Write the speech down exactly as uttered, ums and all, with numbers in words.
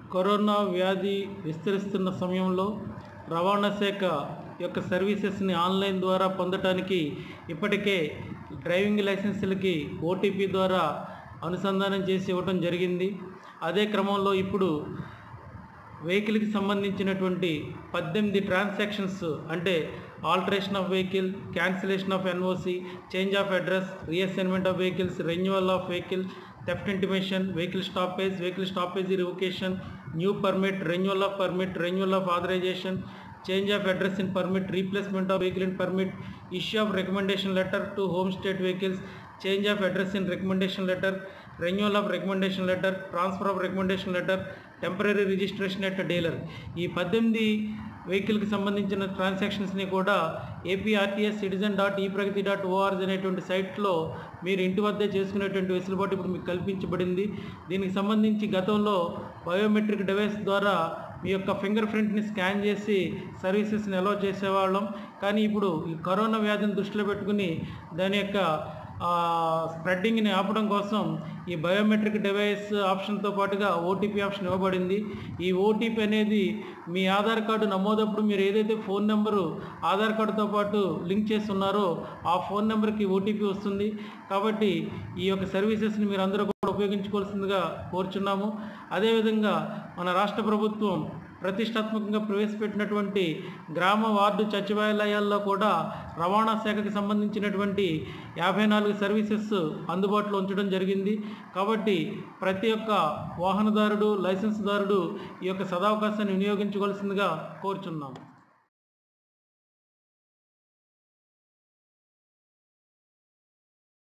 Corona వ్యాధి విస్తరిస్తున్న సమయంలో రవాణా శాఖ యొక్క సర్వీసెస్ని ఆన్లైన్ ద్వారా పొందటానికి ఇప్పటికే డ్రైవింగ్ లైసెన్సులకి ఓటీపీ ద్వారా అనుసంధానం చేసి ఇవ్వటం జరిగింది. అదే క్రమంలో ఇప్పుడు వెహికల్కి సంబంధించినటువంటి పద్దెనిమిది ట్రాన్సాక్షన్స్ అంటే alteration of vehicle, cancellation of NOC, change of address, reassignment of vehicles, renewal of vehicle, theft intimation, vehicle stoppage, vehicle stoppage revocation, new permit, renewal of permit, renewal of authorization, change of address in permit, replacement of vehicle in permit, issue of recommendation letter to home state vehicles, change of address in recommendation letter, renewal of recommendation letter, transfer of recommendation letter, temporary registration at a dealer. ఈ పద్దెనిమిది వెహికల్కి సంబంధించిన ట్రాన్సాక్షన్స్ని కూడా ఏపీఆర్టీఎస్ citizen dot ఈ ప్రగతి dot ORG అనేటువంటి సైట్లో మీరు ఇంటి వద్దే చేసుకునేటువంటి వెసులుబాటు ఇప్పుడు మీకు కల్పించబడింది. దీనికి సంబంధించి గతంలో బయోమెట్రిక్ డివైస్ ద్వారా మీ యొక్క ఫింగర్ ప్రింట్ని స్కాన్ చేసి సర్వీసెస్ని అలౌ చేసేవాళ్ళం. కానీ ఇప్పుడు ఈ కరోనా వ్యాధిని దృష్టిలో పెట్టుకుని దాని యొక్క స్ప్రెడ్డింగ్ని ఆపడం కోసం ఈ బయోమెట్రిక్ డివైస్ ఆప్షన్తో పాటుగా ఓటీపీ ఆప్షన్ ఇవ్వబడింది. ఈ ఓటీపీ అనేది మీ ఆధార్ కార్డు నమోదప్పుడు మీరు ఏదైతే ఫోన్ నెంబరు ఆధార్ కార్డుతో పాటు లింక్ చేసి ఉన్నారో ఆ ఫోన్ నెంబర్కి ఓటీపీ వస్తుంది. కాబట్టి ఈ యొక్క సర్వీసెస్ని మీరు అందరూ కూడా ఉపయోగించుకోవాల్సిందిగా కోరుచున్నాము. అదేవిధంగా మన రాష్ట్ర ప్రభుత్వం ప్రతిష్టాత్మకంగా ప్రవేశపెట్టినటువంటి గ్రామ వార్డు సచివాలయాల్లో కూడా రవాణా శాఖకి సంబంధించినటువంటి యాభై నాలుగు సర్వీసెస్ అందుబాటులో ఉంచడం జరిగింది. కాబట్టి ప్రతి ఒక్క వాహనదారుడు, లైసెన్స్దారుడు ఈ యొక్క సదవకాశాన్ని వినియోగించుకోవాల్సిందిగా కోరుచున్నాము.